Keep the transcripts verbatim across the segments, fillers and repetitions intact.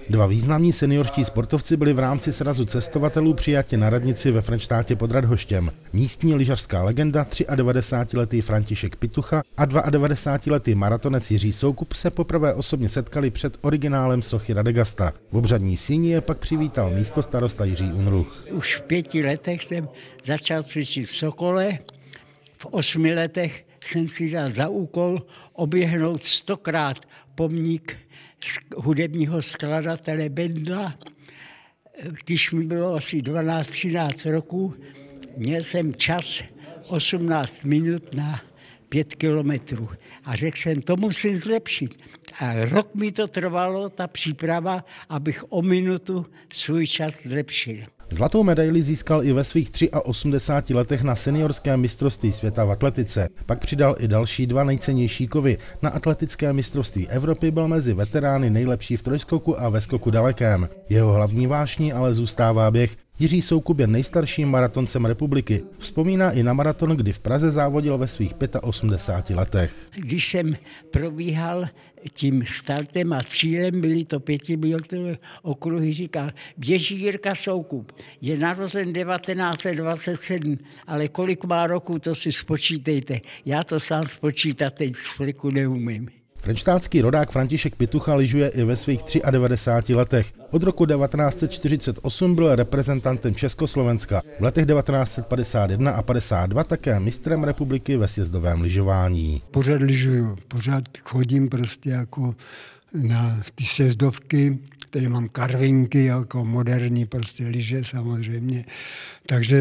Dva významní seniorští sportovci byli v rámci srazu cestovatelů přijati na radnici ve Frenštátě pod Radhoštěm. Místní lyžařská legenda, devadesátiletý František Pitucha a devadesátiletý maratonec Jiří Soukup se poprvé osobně setkali před originálem sochy Radegasta. V obřadní síni je pak přivítal místostarosta Jiří Unruch. Už v pěti letech jsem začal cvičit v Sokole, v osmi letech jsem si dal za úkol oběhnout stokrát pomník hudebního skladatele Bendla. Když mi bylo asi dvanáct třináct roků, měl jsem čas osmnáct minut na pět kilometrů. A řekl jsem, to musím zlepšit. A rok mi to trvalo, ta příprava, abych o minutu svůj čas zlepšil. Zlatou medaili získal i ve svých osmdesáti třech letech na seniorském mistrovství světa v atletice. Pak přidal i další dva nejcennější kovy. Na atletické mistrovství Evropy byl mezi veterány nejlepší v trojskoku a ve skoku dalekém. Jeho hlavní vášní ale zůstává běh. Jiří Soukup je nejstarším maratoncem republiky. Vzpomíná i na maraton, kdy v Praze závodil ve svých osmdesáti pěti letech. Když jsem probíhal tím startem a cílem, byly to pětiminutové okruhy, říkal, běží Jirka Soukup, je narozen devatenáct set dvacet sedm, ale kolik má roku, to si spočítejte. Já to sám spočítat teď z fliku neumím. Frenštátský rodák František Pitucha lyžuje i ve svých devadesáti třech letech. Od roku devatenáct set čtyřicet osm byl reprezentantem Československa. V letech devatenáct set padesát jedna a padesát dva také mistrem republiky ve sjezdovém lyžování. Pořád lyžuju, pořád chodím prostě jako na ty sjezdovky, tady mám karvinky jako moderní prostě lyže samozřejmě. Takže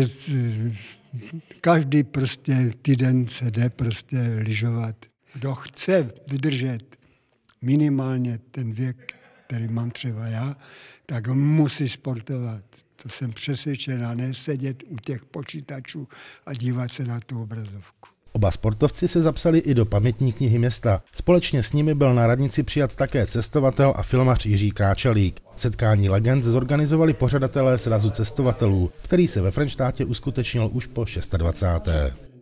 každý prostě týden se jde prostě lyžovat. Kdo chce vydržet minimálně ten věk, který mám třeba já, tak musí sportovat. To jsem přesvědčen, a ne sedět u těch počítačů a dívat se na tu obrazovku. Oba sportovci se zapsali i do pamětní knihy města. Společně s nimi byl na radnici přijat také cestovatel a filmař Jiří Kráčelík. Setkání legend zorganizovali pořadatelé srazu cestovatelů, který se ve Frenštátě uskutečnil už po dvacáté šesté